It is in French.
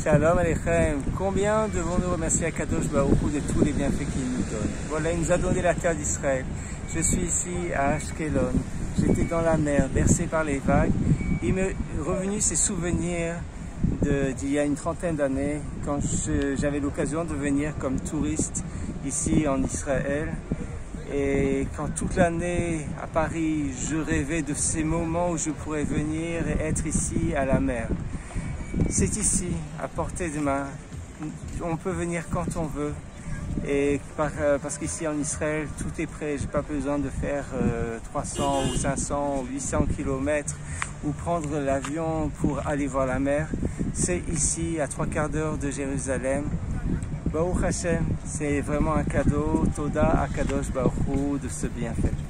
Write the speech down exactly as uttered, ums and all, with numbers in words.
Shalom Aleichem. Combien devons-nous remercier Akadosh Baruch Hu de tous les bienfaits qu'il nous donne? Voilà, il nous a donné la terre d'Israël. Je suis ici à Ashkelon. J'étais dans la mer, bercé par les vagues. Il m'est revenu ces souvenirs d'il y a une trentaine d'années, quand j'avais l'occasion de venir comme touriste ici en Israël. Et quand toute l'année à Paris, je rêvais de ces moments où je pourrais venir et être ici à la mer. C'est ici, à portée de main. On peut venir quand on veut. Et par, euh, parce qu'ici en Israël, tout est prêt. J'ai pas besoin de faire euh, trois cents ou cinq cents ou huit cents kilomètres ou prendre l'avion pour aller voir la mer. C'est ici, à trois quarts d'heure de Jérusalem. Baruch Hashem, c'est vraiment un cadeau. Toda Akadosh Baruch Hu de ce bienfait.